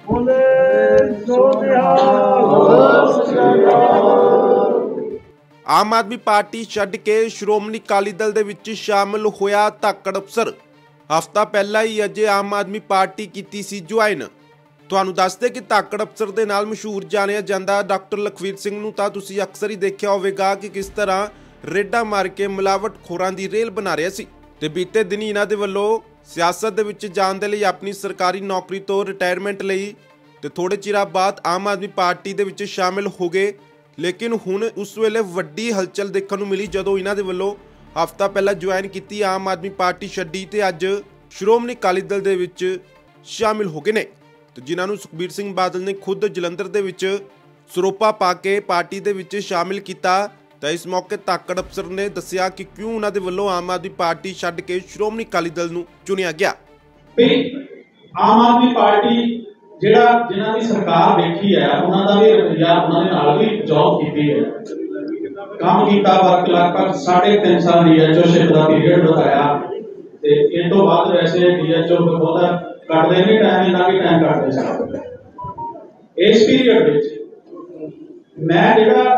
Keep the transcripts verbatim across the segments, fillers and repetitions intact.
आम आदमी पार्टी छड्ड के श्रोमणी अकाली दल दे विच शामिल होया धाकड़ अफसर। हफ्ता पहला ही अजे आम आदमी पार्टी कीती सी ज्वाइन। तुहानूं दसदे कि धाकड़ अफसर दे नाल मशहूर जानिया जांदा डॉक्टर लखवीर सिंह नूं तां तुसीं अक्सर ही देखिया होवेगा कि किस तरह रेडा मार के मिलावट खोरां दी रेल बना रहा सी। ते बीते दिनी इन्हां दे वल्लों सियासत दे विच जाण दे लई अपनी सरकारी नौकरी तो रिटायरमेंट लई ते थोड़े चिरां बाद आम आदमी पार्टी दे विच शामिल हो गए। लेकिन हुण उस वेले वड्डी हलचल देखण नूं मिली जदों इन्हां दे वल्लों हफ्ता पहला ज्वाइन कीती आम आदमी पार्टी छड्डी ते अज श्रोमणी अकाली दल दे विच शामिल हो गए ने। ते जिन्हां नूं सुखबीर सिंह बादल ने खुद जलंधर दे विच सरोपा पा के पार्टी दे विच शामिल कीता। तो इस मौके धाकड़ अफसर ने दस्सिया कि क्यों उन्हां दे वल्लों आम आदमी पार्टी छड्ड के श्रोमणी अकाली दल नूं चुनिया गया। आम आदमी पार्टी जिहड़ा जिन्हां दी सरकार देखी है उन्हां दा भी रवैया उन्हां दे नाल भी जॉब कीती है, काम कीता, वर्क लगभग साढ़े तीन साल डीएचओ शिप का पीरियड बताया ते इस तो बाद वैसे डीएचओ बहुता कटदे नहीं टाइम, इन्ना भी टाइम कटदे सी। इस पीरियड विच मैं जिहड़ा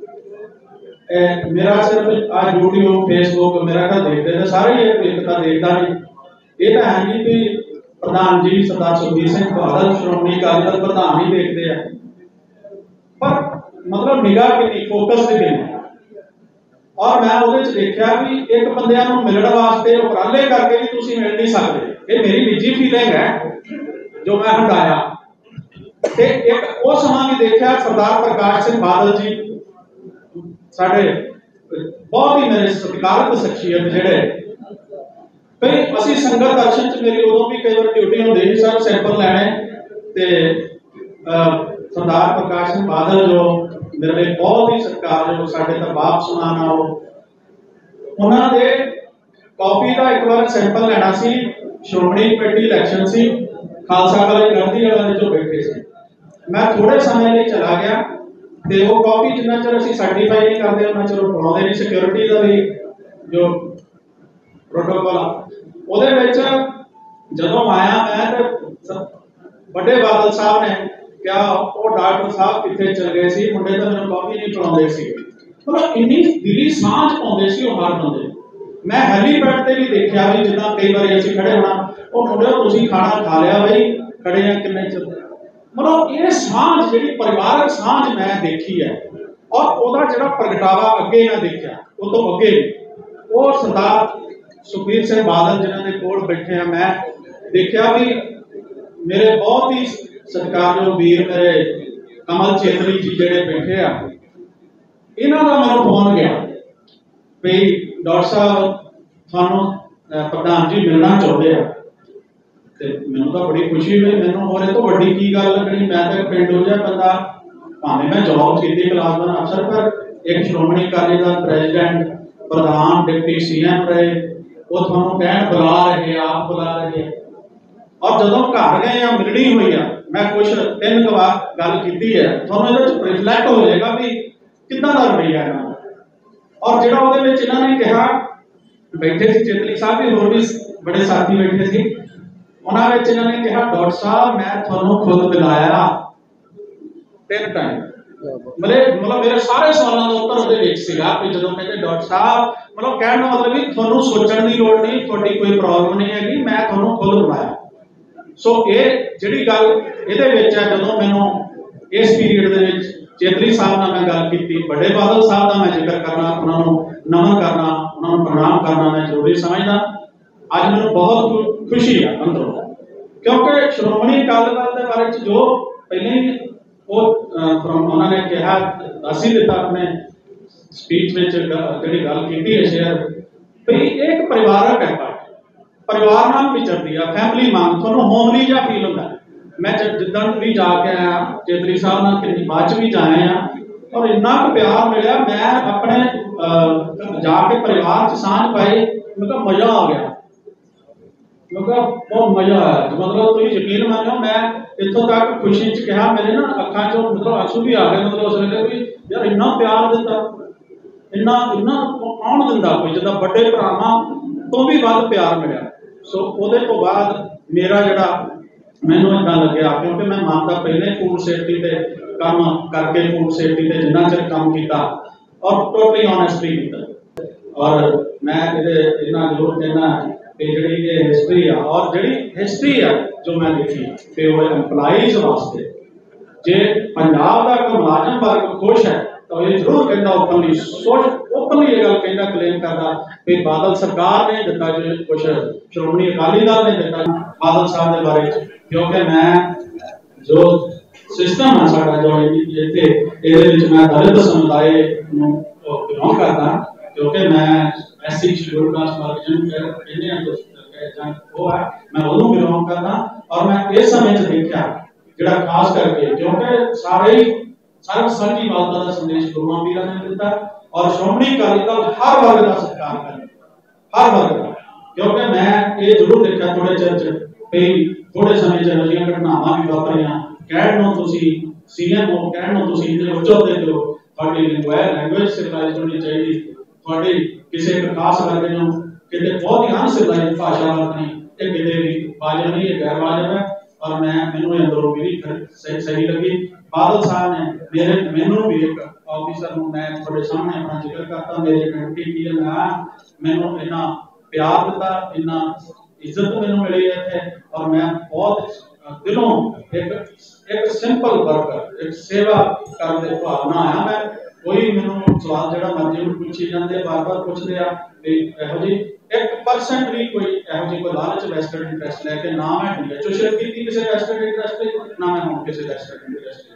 मेरा सिर्फ आज यूट्यूब फेसबुक मेरा घर देखते थे सारे ही एक तो देखता नहीं, ये तो है नहीं कि प्रधान जी सरदार सुखबीर सिंह बादल श्रोमणी अकाली दल प्रधान ही देखते हैं, पर मतलब निगाह कितनी फोकस कितनी। और मैं उहदे च देखा भी एक बंदियां नूं मिलण वास्ते उपराले करके भी तुसीं मिल नहीं सकते। ये मेरी निजी फीलिंग है जो मैं हटाया। ते एक वो समा भी देखा सरदार प्रकाश सिंह बादल जी साडे बहुत ही मेरे सत्कारत शख्सियत जिहड़े कई असीं संगत दर्शन च मेरी उदों भी कई बार ड्यूटी होंदी सी सर सैंपल लैणे ते सरदार प्रकाश सिंह बादल जो मेरे लिए बहुत ही सत्कारयोग साडे तां बाप समान आ उन्हां दे कॉपी का एक बार सैंपल लैना सी। श्रोमणी कमेटी इलैक्शन सी, खालसा कॉलेज गांधी वाला जो बैठे सी, मैं थोड़े समय लिए चला गया ते वो कॉपी जिन्ना चਿਰ ਅਸੀਂ सर्टिफाई नहीं करते उन्ना चਿਰ ਬਣਾਉਂਦੇ नहीं। सिक्योरिटी का भी जो प्रोटोकॉल आ ਉਹਦੇ ਵਿੱਚ ਜਦੋਂ ਆਇਆ मैं ਤੇ ਵੱਡੇ ਬਾਦਲ ਸਾਹਿਬ ਨੇ ਕਿਹਾ ਉਹ ਡਾਕਟਰ ਸਾਹਿਬ ਕਿੱਥੇ ਚਲ ਗਏ ਸੀ, ਮੁੰਡੇ ਤਾਂ ਮੈਨੂੰ ਕਾਫੀ ਨਹੀਂ ਪੜਾਉਂਦੇ ਸੀ। ਮਤਲਬ ਇੰਨੀ ਦਿਲੀ ਸਾਂਝ ਪਾਉਂਦੇ ਸੀ ਉਹ ਹਰ ਬੰਦੇ। ਮੈਂ ਹੈਲੀਪੈਡ ਤੇ ਵੀ ਦੇਖਿਆ ਵੀ ਜਿੱਦਾਂ ਕਈ ਵਾਰੀ ਅਸੀਂ ਖੜੇ ਹੋਣਾ ਉਹ ਮੁੰਡੇ ਤੁਸੀਂ ਖਾਣਾ ਖਾ ਲਿਆ ਬਈ ਖੜੇ ਆ ਕਿੰਨੇ ਚਿਰ। मतलब ये सांझ जी परिवारक सांझ मैं देखी है और ओदा जिहड़ा प्रगटावा अगे मैं देखा वो तो अगे वो सरदार सुखबीर सिंह बादल जिन्हां दे कोल बैठे हैं मैं देखा भी मेरे बहुत ही सत्कारयोग वीर मेरे कमल चेतली जी जिहड़े बैठे आ इन्हां दा मैनूं फोन गया भी डॉक्टर साहब थानूं प्रधान जी मिलना चाहुंदे आ। मैनू तो बड़ी खुशी हुई, मैनू होर तो वड्डी की गल लगनी। मैं तो पिंडू जिहा बंदा भावें मैं जॉब की क्लास वन अफसर पर एक श्रोमणी अकाली दल प्रेजिडेंट प्रधान डिप्टी सीएम रहे वो थोड़ा कहण बुला रहे आप बुला रहे और जदों घर गए या मिलनी हुई है मैं कुछ तीन बार गल की है थोड़ा ये रिफ्लैक्ट हो जाएगा भी कितना का रवैया है। और जो इन्होंने कहा बैठे सी चेतली साहब भी होर भी बड़े साथी बैठे सी उन्होंने इन्होंने कहा डॉक्टर साहब मैं थोनों खुद बुलाया तीन टाइम मतलब मतलब मेरे सारे सवालों का उत्तर उहदे विच सीगा कि जदों कहते डॉक्टर साहब मतलब कहने का मतलब भी थोनों सोचण दी लोड़ नहीं, थोड़ी कोई प्रॉब्लम नहीं हैगी, मैं थोनों खुद बुलाया। सो ये जिहड़ी गल इहदे विच है जदों मैनूं इस पीरियड दे विच चेतली साहब नाल मैं गल कीती बड़े बादल साहब दा मैं जिक्र करना उन्हां नूं नमन करना उन्हां नूं प्रणाम करना मैं जरूरी समझदा। आज मैं बहुत खुशी है अंदरों क्योंकि श्रोमणी अकाली दल के बारे जो पहले ही वो उन्होंने कहा दस ही दिता अपने स्पीच में जी गल की है शेयर भाई एक परिवारक है पार्टी परिवार नाल विचरती है फैमिली मांग थोड़ा होमली जहा फील होता है। मैं जिदा भी जाके आया चेतली साहब नाल कितनी बाद भी जाए हैं और इन्ना क प्यार मिला मैं अपने जाके परिवार च सांझ पाई मतलब मजा आ गया बहुत मजा आया। मतलब तुम यकीन मानो मैं इतों तक खुशी च कहा मेरे ना अखा चो मतलब आंसू भी आ गए मतलब उस वे भी यार इन्ना प्यार दिता इन्ना इन्ना कौन दिंदा कोई जिदा बड़े भरावां तो भी वध प्यार मिला। सो उहदे तो बाद मेरा जिहड़ा ਮੈਨੂੰ ਇਦਾਂ ਲੱਗਿਆ क्योंकि मैं ਮੰਨਦਾ ਪਹਿਲੇ फूड सेफ्टी ਤੇ ਕੰਮ ਕਰਕੇ फूड सेफ्टी ਤੇ ਜਿੰਨਾ ਚਿਰ ਕੰਮ ਕੀਤਾ और टोटली ऑनेस्टली ਕੀਤਾ और मैं ਇਹਦੇ ਇਹਨਾਂ ਜ਼ਰੂਰ ਕਹਿਣਾ ਕਿ ਜਿਹੜੀ ਇਹ ਹਿਸਟਰੀ ਆ और ਜਿਹੜੀ ਹਿਸਟਰੀ ਆ ਜੋ ਮੈਂ ਲਿਖੀ ਤੇ ਉਹ EMPLOYEES ਵਾਸਤੇ ਜੇ ਪੰਜਾਬ ਦਾ ਕੋਈ ਮੁਲਾਜ਼ਮ ਵਰਗ ਖੁਸ਼ ਹੈ ਤਾਂ ਇਹ ਜ਼ਰੂਰ ਕਹਿੰਦਾ ਓਪਨਲੀ ਸੋਚ ਓਪਨਲੀ ਇਹ ਗੱਲ ਕਹਿੰਦਾ ਕਲੇਮ ਕਰਦਾ ਕਿ ਬਾਦਲ ਸਰਕਾਰ ਨੇ ਦਿੱਤਾ ਜੋ ਕੁਝ ਸ਼੍ਰੋਮਣੀ ਅਕਾਲੀ ਦਲ ਨੇ ਦਿੱਤਾ ਬਾਦਲ ਸਾਹਿਬ ਦੇ ਬਾਰੇ क्योंकि मैं जो सिस्टम है साडा जो इत्थे ਇਹਦੇ ਵਿੱਚ मैं दलित समुदाय ਨੂੰ बिलोंग करता क्योंकि मैं एससी शेड्यूल कास्ट वर्ग ਜਿਹਨੂੰ ਕਹਿੰਦੇ ਆ ਜਾਂ ਉਹ ਹੈ मैं ਉਹਨੂੰ बिलोंग करता और मैं ਇਸ ਸਮੇਂ 'ਚ ਦੇਖਿਆ ਜਿਹੜਾ ਖਾਸ ਕਰਕੇ ਕਿਉਂਕਿ ਸਾਰੇ ਹੀ ਸਰਬ ਸੰਘੀਵਾਲਤਾ ਦਾ ਸੰਦੇਸ਼ ਗੁਰੂਆਂ ਪੀਰਾਂ ਨੇ ਦਿੱਤਾ और ਸ਼੍ਰੋਮਣੀ ਅਕਾਲੀ ਦਲ ਹਰ ਵਰਗ ਦਾ ਸਤਿਕਾਰ ਕਰਦਾ ਹਰ ਵਰਗ ਦਾ क्योंकि मैं ਇਹ ਜ਼ਰੂਰ ਦੇਖਿਆ ਥੋੜੇ ਚਿਰ 'ਚ ਕਈ थोड़े समय च अजियां घटनावां भी वापरियां कहण नूं तुसीं सीएम हो कहण नूं तुसीं इन्ने उच्च अहुदे ते हो तुहाडी लैंग्वेज सिविलाइज्ड होनी चाहिए तुहाडी किसी एक खास वर्ग नूं किते बहुत ही अनसिविलाइज्ड भाषा वरतनी ये किते भी वाजिब नहीं है गैर वाजिब है और मैं मैनूं अंदरों मेरी सही सही लगी बादल साहब ने मेरे मैनूं भी एक ऑफिसर नूं मैं तुहाडे सामने अपना जिक्र करता मेरे कमेटी की मैं मैनूं इन्ना प्यार दिता इन्ना इज्जत मैंने मिली है और मैं बहुत दिलों एक एक सिंपल वर्कर एक सेवा करने भावना आया मैं कोई मैंने सवाल जो मर्जी पूछी जाते बार बार पूछते हैं यहो जी एक परसेंट भी कोई यहो जी कोई लालच वेस्टेड इंटरस्ट लैके ना मैं डी एच ओ शिरकत की किसी वेस्टेड इंटरस्ट ना मैं हूँ किसी वेस्टेड इंटरस्ट